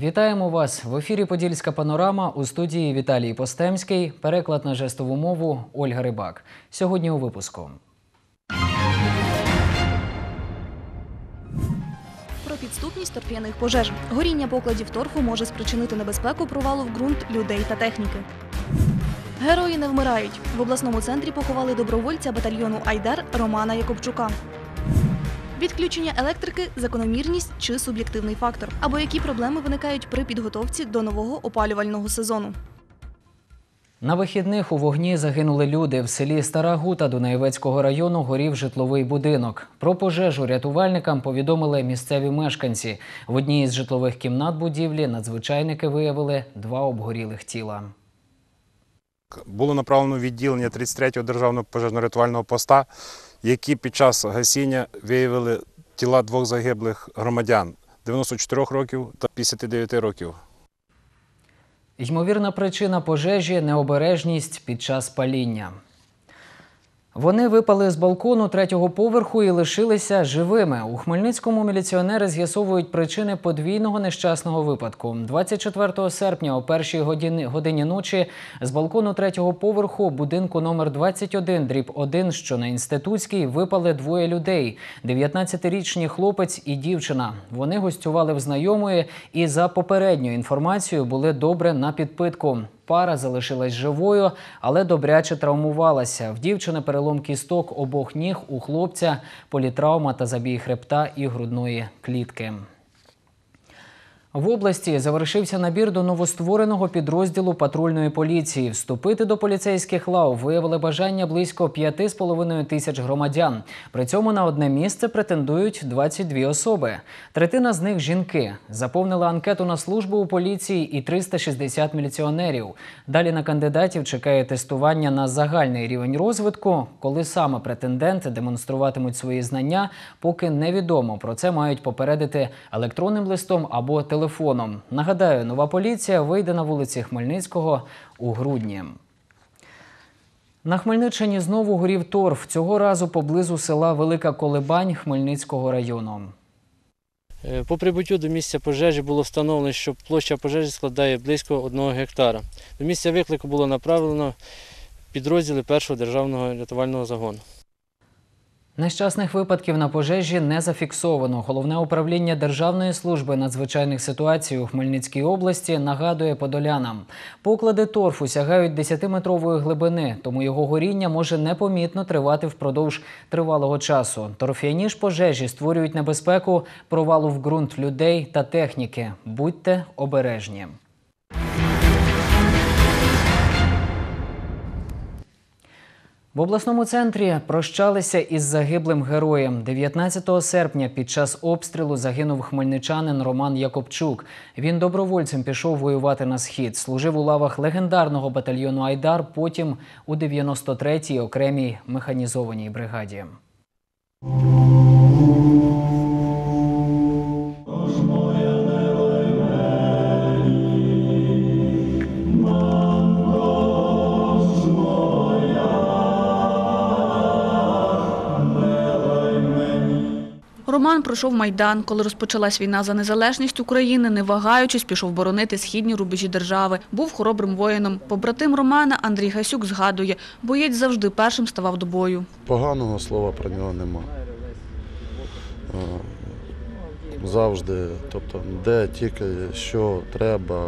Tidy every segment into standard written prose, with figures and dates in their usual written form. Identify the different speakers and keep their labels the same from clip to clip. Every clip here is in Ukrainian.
Speaker 1: Вітаємо вас! В ефірі «Подільська панорама», у студії Віталій Постемський, переклад на жестову мову Ольга Рибак. Сьогодні у випуску.
Speaker 2: Про підступність торф'яних пожеж. Горіння покладів торфу може спричинити небезпеку провалу в ґрунт людей та техніки. Герої не вмирають. В обласному центрі поховали добровольця батальйону «Айдар» Романа Якобчука. Відключення електрики – закономірність чи суб'єктивний фактор? Або які проблеми виникають при підготовці до нового опалювального сезону?
Speaker 1: На вихідних у вогні загинули люди. В селі Стара Гута Дунаєвецького району горів житловий будинок. Про пожежу рятувальникам повідомили місцеві мешканці. В одній із житлових кімнат будівлі надзвичайники виявили 2 обгорілих тіла.
Speaker 3: Було направлено відділення 33-го державного пожежно-рятувального поста, які під час гасіння виявили тіла 2 загиблих громадян – 94 років та 59 років.
Speaker 1: Ймовірна причина пожежі – необережність під час паління. Вони випали з балкону 3-го поверху і лишилися живими. У Хмельницькому міліціонери з'ясовують причини подвійного нещасного випадку. 24 серпня о 1-й годині ночі з балкону 3-го поверху будинку номер 21/1, що на Інститутській, випали 2 людей – 19-річний хлопець і дівчина. Вони гостювали в знайомої і, за попередньою інформацією, були добре на підпитку. Пара залишилась живою, але добряче травмувалася. В дівчини перелом кісток обох ніг, у хлопця політравма та забій хребта і грудної клітки. В області завершився набір до новоствореного підрозділу патрульної поліції. Вступити до поліцейських лав виявили бажання близько 5,5 тисяч громадян. При цьому на одне місце претендують 22 особи. Третина з них – жінки. Заповнили анкету на службу у поліції і 360 міліціонерів. Далі на кандидатів чекає тестування на загальний рівень розвитку. Коли саме претенденти демонструватимуть свої знання, поки невідомо. Про це мають попередити електронним листом або телефоном. Нагадаю, нова поліція вийде на вулиці Хмельницького у грудні. На Хмельниччині знову горів торф. Цього разу поблизу села Велика Колибань Хмельницького району.
Speaker 4: По прибуттю до місця пожежі було встановлено, що площа пожежі складає близько 1 гектара. До місця виклику було направлено підрозділи 1-го державного рятувального загону.
Speaker 1: Нещасних випадків на пожежі не зафіксовано. Головне управління Державної служби надзвичайних ситуацій у Хмельницькій області нагадує подолянам. Поклади торфу сягають 10-метрової глибини, тому його горіння може непомітно тривати впродовж тривалого часу. Торф'яні ж пожежі створюють небезпеку провалу в ґрунт людей та техніки. Будьте обережні. В обласному центрі прощалися із загиблим героєм. 19 серпня під час обстрілу загинув хмельничанин Роман Якобчук. Він добровольцем пішов воювати на Схід. Служив у лавах легендарного батальйону «Айдар», потім у 93-й окремій механізованій бригаді.
Speaker 2: Роман пройшов Майдан. Коли розпочалась війна за незалежність України, не вагаючись, пішов боронити східні рубежі держави. Був хоробрим воїном. Побратим Романа Андрій Гасюк згадує, боєць завжди першим ставав до бою.
Speaker 5: Поганого слова про нього нема. Завжди, тобто, де тільки що треба,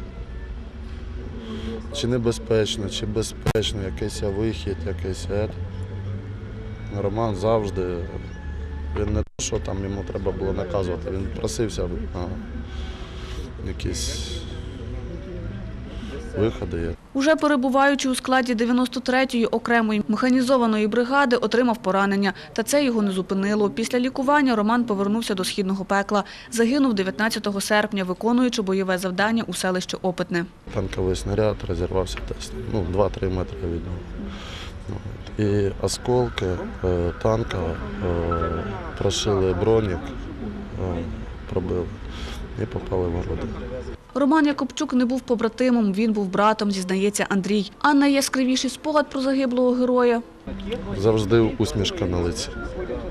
Speaker 5: чи небезпечно, чи безпечно, якийсь вихід, якийсь Роман завжди. Він не те, що там йому треба було наказувати, він просився на якісь виходи.
Speaker 2: Уже перебуваючи у складі 93-ї окремої механізованої бригади, отримав поранення. Та це його не зупинило. Після лікування Роман повернувся до східного пекла. Загинув 19 серпня, виконуючи бойове завдання у селищі Опитне.
Speaker 5: Танковий снаряд розірвався десь 2-3 метри від нього. І осколки танка прошили бронік, пробили і попали в груди.
Speaker 2: Роман Якобчук не був побратимом, він був братом, зізнається Андрій. А найяскравіший спогад про загиблого героя?
Speaker 5: Завжди усмішка на лиці.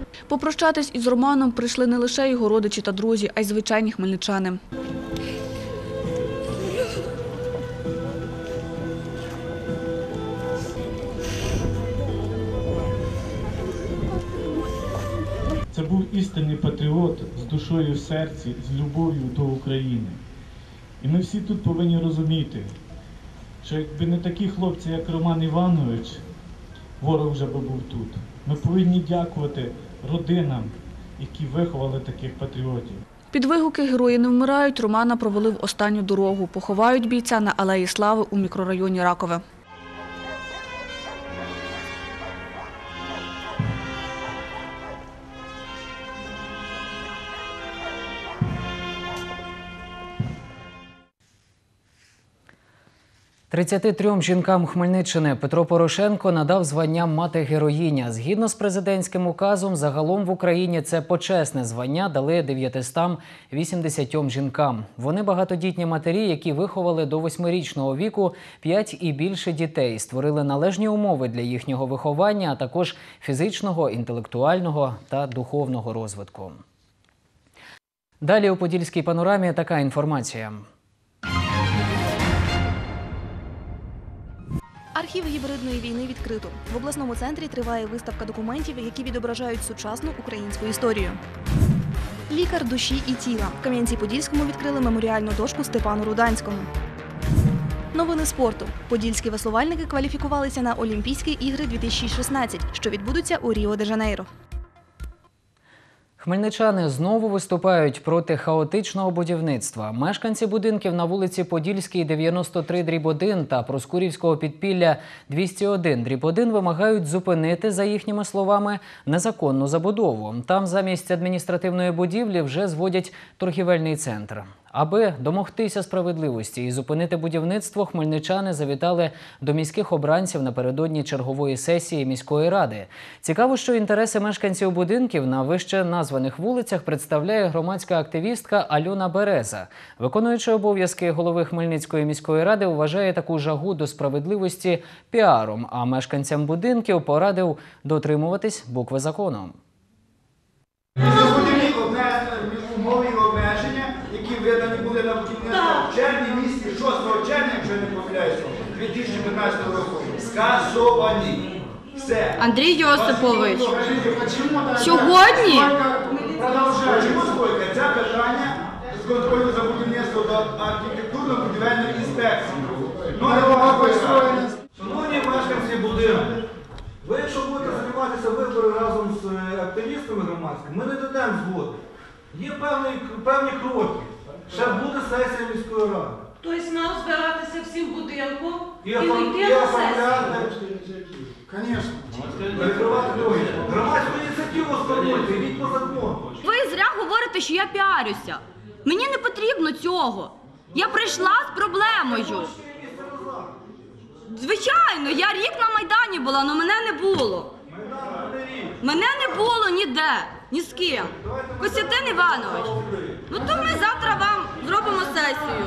Speaker 2: Попрощатись із Романом прийшли не лише його родичі та друзі, а й звичайні хмельничани.
Speaker 6: Це був істинний патріот з душою в серці, з любов'ю до України. І ми всі тут повинні розуміти, що якби не такі хлопці, як Роман Іванович, ворог вже би був тут. Ми повинні дякувати родинам, які виховали таких патріотів.
Speaker 2: Під вигуки «Герої не вмирають» Романа провели в останню дорогу. Поховають бійця на Алеї Слави у мікрорайоні Ракове.
Speaker 1: – 33 жінкам Хмельниччини Петро Порошенко надав звання «Мати-героїня». Згідно з президентським указом, загалом в Україні це почесне звання дали 980 жінкам. Вони багатодітні матері, які виховали до 8-річного віку 5 і більше дітей, створили належні умови для їхнього виховання, а також фізичного, інтелектуального та духовного розвитку. Далі у Подільській панорамі така інформація.
Speaker 2: Архів гібридної війни відкрито. В обласному центрі триває виставка документів, які відображають сучасну українську історію. Лікар душі і тіла. В Кам'янці-Подільському відкрили меморіальну дошку Степану Руданському. Новини спорту. Подільські веслувальники кваліфікувалися на Олімпійські ігри 2016, що відбудуться у Ріо-де-Жанейро.
Speaker 1: Хмельничани знову виступають проти хаотичного будівництва. Мешканці будинків на вулиці Подільській 93/1 та Проскурівського підпілля 201/1 вимагають зупинити, за їхніми словами, незаконну забудову. Там замість адміністративної будівлі вже зводять торгівельний центр. Аби домогтися справедливості і зупинити будівництво, хмельничани завітали до міських обранців напередодні чергової сесії міської ради. Цікаво, що інтереси мешканців будинків на вище названих вулицях представляє громадська активістка Альона Береза. Виконуючи обов'язки голови Хмельницької міської ради, вважає таку жагу до справедливості піаром, а мешканцям будинків порадив дотримуватись букви закону.
Speaker 7: Умови і обмеження, які видані були на будівництво в червні місяці, 6 червня, якщо я не помиляюся, 2015 року, скасовані. Все.
Speaker 8: Андрій Йосипович, сьогодні?
Speaker 7: Чому скільки? Це питання з контролю за будівництво до архітектурно-будівельної інспекції.
Speaker 9: Шановні мешканці будинку, ви якщо будете займатися вибори разом з активістами громадськими, ми не дадемо згоди. Є певні кроки. Ще буде сесія міської ради.
Speaker 10: Тобто нам збиратися всім будинком і
Speaker 9: І
Speaker 10: вийти на
Speaker 9: сесію. Звісно. Перекривати дороги. Громадську ініціативу сформуйте, йдіть по закону.
Speaker 8: Ви зря говорите, що я піарюся. Мені не потрібно цього. Я прийшла з проблемою. Звичайно, я рік на Майдані була, але мене не було. Мене не було ніде, ні з ким. Костянтин Іванович, ну то ми завтра вам зробимо сесію.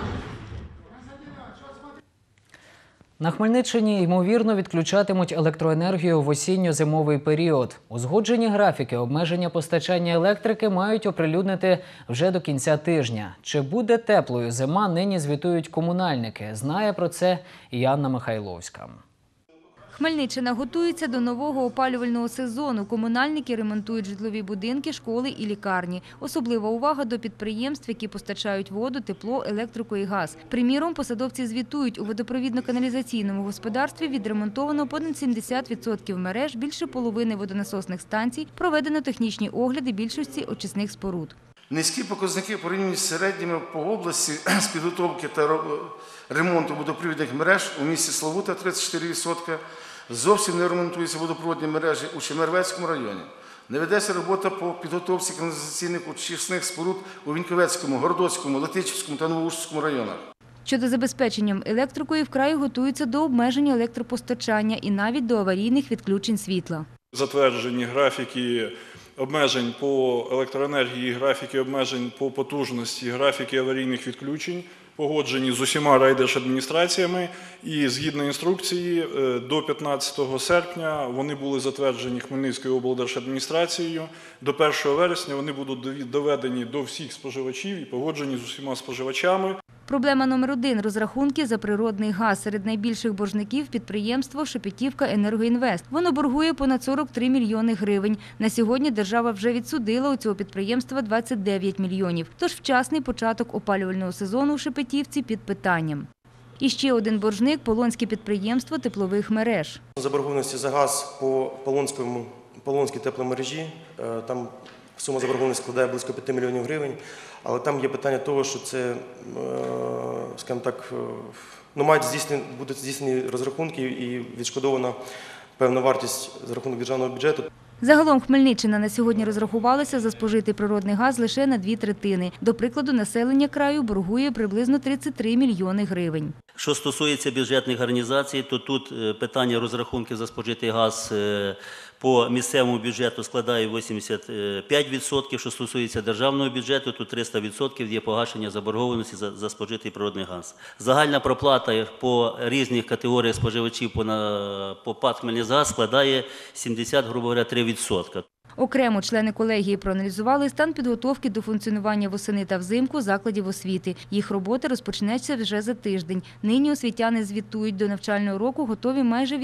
Speaker 1: На Хмельниччині, ймовірно, відключатимуть електроенергію в осінньо-зимовий період. Узгоджені графіки обмеження постачання електрики мають оприлюднити вже до кінця тижня. Чи буде теплою зима, нині звітують комунальники. Знає про це і Анна Михайловська.
Speaker 11: Хмельниччина готується до нового опалювального сезону. Комунальники ремонтують житлові будинки, школи і лікарні. Особлива увага до підприємств, які постачають воду, тепло, електрику і газ. Приміром, посадовці звітують, у водопровідно-каналізаційному господарстві відремонтовано понад 70% мереж, більше половини водонасосних станцій, проведено технічні огляди більшості очисних споруд.
Speaker 12: Низькі показники порівняно з середніми по області з підготовки та ремонту водопровідних мереж у місті Славута 34%. Зовсім не ремонтуються водопровідні мережі у Чемервецькому районі. Не ведеться робота по підготовці каналізаційних очисних споруд у Віньковецькому, Городоцькому, Летичівському та Новоушицькому районах.
Speaker 11: Щодо забезпеченням електрикою, вкрай готуються до обмеження електропостачання і навіть до аварійних відключень світла.
Speaker 13: Затверджені графіки обмежень по електроенергії, графіки обмежень по потужності, графіки аварійних відключень погоджені з усіма райдержадміністраціями і згідно інструкції до 15 серпня вони були затверджені Хмельницькою облдержадміністрацією. До 1 вересня вони будуть доведені до всіх споживачів і погоджені з усіма споживачами.
Speaker 11: Проблема номер 1 – розрахунки за природний газ. Серед найбільших боржників – підприємство «Шепетівка Енергоінвест». Воно боргує понад 43 мільйони гривень. На сьогодні держава вже відсудила у цього підприємства 29 мільйонів. Тож вчасний початок опалювального сезону у Шепетівці під питанням. І ще один боржник – Полонське підприємство теплових мереж.
Speaker 14: Заборгованості за газ по Полонській тепломережі, там сума заборгованості складає близько 5 мільйонів гривень, але там є питання того, що це, скажімо так, будуть здійснені розрахунки і відшкодована певна вартість за рахунок державного бюджету.
Speaker 11: Загалом Хмельниччина на сьогодні розрахувалася за спожитий природний газ лише на 2/3. До прикладу, населення краю боргує приблизно 33 мільйони гривень.
Speaker 15: Що стосується бюджетних організацій, то тут питання розрахунків за спожитий газ по місцевому бюджету складає 85%. Що стосується державного бюджету, то 300% є погашення заборгованості за спожитий природний газ. Загальна проплата по різних категоріях споживачів по ПАТ «Хмельницькгаз» складає 70, грубо говоря, 3%.
Speaker 11: Окремо члени колегії проаналізували стан підготовки до функціонування восени та взимку закладів освіти. Їх робота розпочнеться вже за тиждень. Нині освітяни звітують, до навчального року готові майже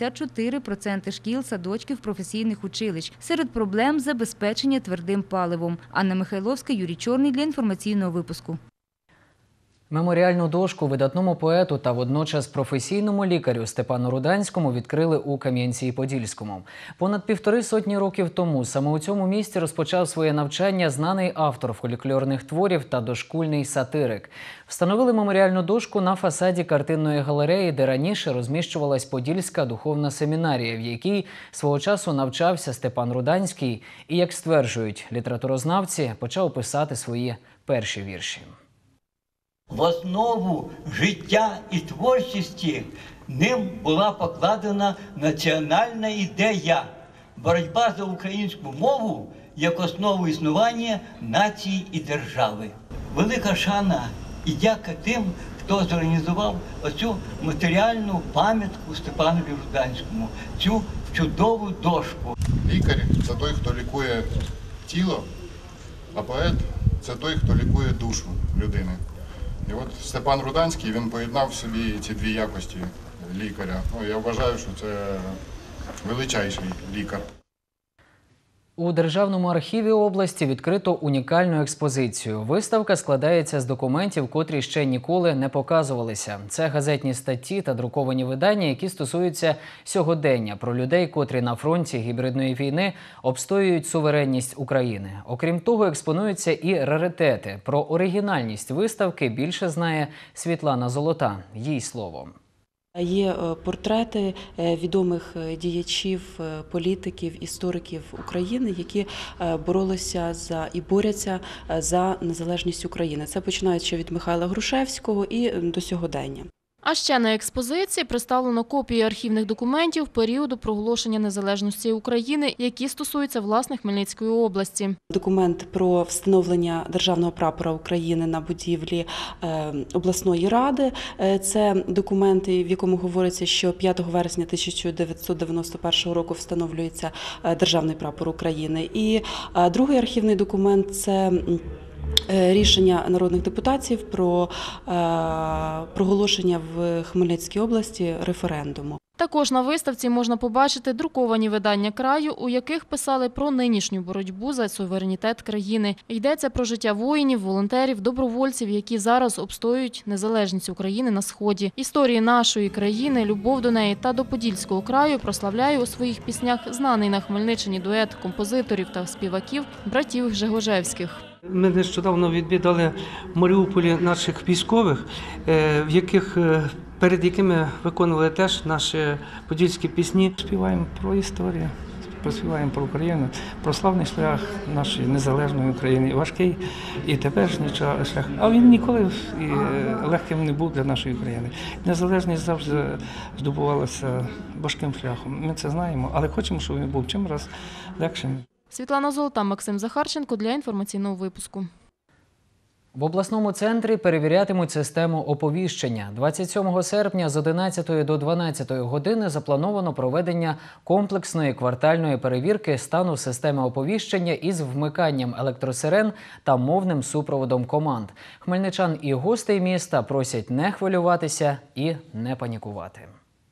Speaker 11: 84% шкіл, садочків, професійних училищ. Серед проблем – забезпечення твердим паливом. Анна Михайловська, Юрій Чорний для інформаційного випуску.
Speaker 1: Меморіальну дошку видатному поету та водночас професійному лікарю Степану Руданському відкрили у Кам'янці-Подільському. Понад 150 років тому саме у цьому місці розпочав своє навчання знаний автор фольклорних творів та дошкульний сатирик. Встановили меморіальну дошку на фасаді картинної галереї, де раніше розміщувалась Подільська духовна семінарія, в якій свого часу навчався Степан Руданський і, як стверджують літературознавці, почав писати свої перші вірші.
Speaker 16: В основу життя і творчості ним була покладена національна ідея – боротьба за українську мову як основу існування нації і держави. Велика шана і дяка тим, хто зорганізував оцю матеріальну пам'ятку Степанові Руданському, цю чудову дошку.
Speaker 17: Лікар – це той, хто лікує тіло, а поет – це той, хто лікує душу людини. І от Степан Руданський, він поєднав в собі ці дві якості лікаря. Я вважаю, що це величайший лікар.
Speaker 1: У Державному архіві області відкрито унікальну експозицію. Виставка складається з документів, котрі ще ніколи не показувалися. Це газетні статті та друковані видання, які стосуються сьогодення, про людей, котрі на фронті гібридної війни обстоюють суверенність України. Окрім того, експонуються і раритети. Про оригінальність виставки більше знає Світлана Золота. Їй слово.
Speaker 18: Є портрети відомих діячів, політиків, істориків України, які боролися і борються за незалежність України. Це починаючи від Михайла Грушевського і до сьогодення.
Speaker 19: А ще на експозиції представлено копії архівних документів періоду проголошення незалежності України, які стосуються власне Хмельницької області.
Speaker 18: Документ про встановлення державного прапора України на будівлі обласної ради. Це документи, в якому говориться, що 5 вересня 1991 року встановлюється державний прапор України. І другий архівний документ – це рішення народних депутатів про проголошення в Хмельницькій області референдуму.
Speaker 19: Також на виставці можна побачити друковані видання краю, у яких писали про нинішню боротьбу за суверенітет країни. Йдеться про життя воїнів, волонтерів, добровольців, які зараз обстоюють незалежність України на Сході. Історії нашої країни, любов до неї та до Подільського краю прославляє у своїх піснях знаний на Хмельниччині дует композиторів та співаків братів Гжегожевських.
Speaker 20: Ми нещодавно відвідали в Маріуполі наших військових, перед якими виконували теж наші подільські пісні. Співаємо про історію, співаємо про Україну, про славний шлях нашої незалежної України. Важкий і теперішній шлях, а він ніколи легким не був для нашої країни. Незалежність завжди здобувалася важким шляхом. Ми це знаємо, але хочемо, щоб він був чим раз легшим.
Speaker 19: Світлана Золота, Максим Захарченко для інформаційного випуску.
Speaker 1: В обласному центрі перевірятимуть систему оповіщення. 27 серпня з 11 до 12 години заплановано проведення комплексної квартальної перевірки стану системи оповіщення із вмиканням електросирен та мовним супроводом команд. Хмельничан і гостей міста просять не хвилюватися і не панікувати.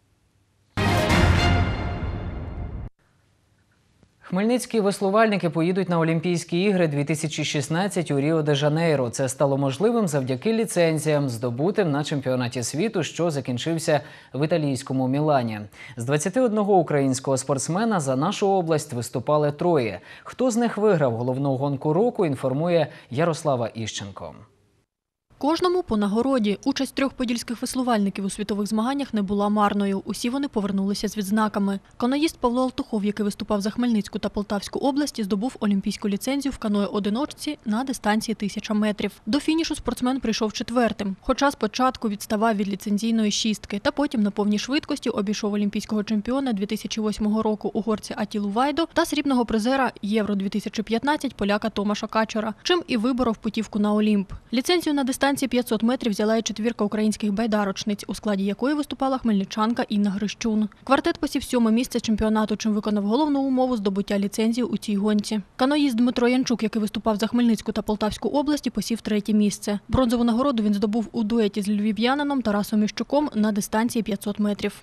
Speaker 1: Хмельницькі веслувальники поїдуть на Олімпійські ігри 2016 у Ріо-де-Жанейро. Це стало можливим завдяки ліцензіям, здобутим на чемпіонаті світу, що закінчився в італійському Мілані. З 21 українського спортсмена за нашу область виступали 3. Хто з них виграв головну гонку року, інформує Ярослава Іщенко.
Speaker 21: Кожному по нагороді. Участь 3 подільських веслувальників у світових змаганнях не була марною. Усі вони повернулися з відзнаками. Каноїст Павло Алтухов, який виступав за Хмельницьку та Полтавську області, здобув олімпійську ліцензію в каное-одиночці на дистанції 1000 метрів. До фінішу спортсмен прийшов 4-м, хоча спочатку відставав від ліцензійної 6-ки, та потім на повній швидкості обійшов олімпійського чемпіона 2008 року угорця Атілу Вайдо та срібного призера Євро-2015 поляка Томаша Качора, чим і виборов путівку на Олімп. Ліцензію на дистанції 500 метрів взяла і 4 українських байдарочниць, у складі якої виступала хмельничанка Інна Грищун. Квартет посів 7-ме місце чемпіонату, чим виконав головну умову здобуття ліцензії у цій гонці. Каноїст Дмитро Янчук, який виступав за Хмельницьку та Полтавську області, посів 3-е місце. Бронзову нагороду він здобув у дуеті з львів'янином Тарасом Міщуком на дистанції 500 метрів.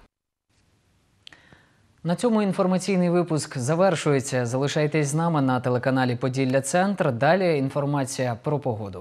Speaker 1: На цьому інформаційний випуск завершується. Залишайтесь з нами на телеканалі «Поділля Центр». Далі інформація про погоду.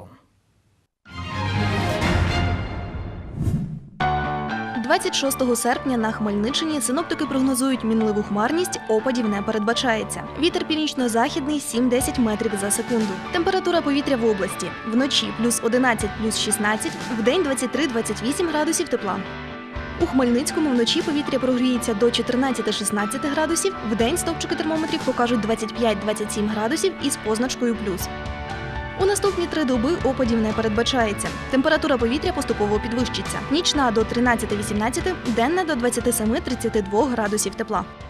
Speaker 2: 26 серпня на Хмельниччині синоптики прогнозують мінливу хмарність, опадів не передбачається. Вітер північно-західний 7-10 метрів за секунду. Температура повітря в області. Вночі плюс 11, плюс 16, вдень 23-28 градусів тепла. У Хмельницькому вночі повітря прогріється до 14-16 градусів, вдень стовпчики термометрів покажуть 25-27 градусів із позначкою плюс. У наступні 3 доби опадів не передбачається. Температура повітря поступово підвищиться. Нічна до 13-18, денна до 27-32 градусів тепла.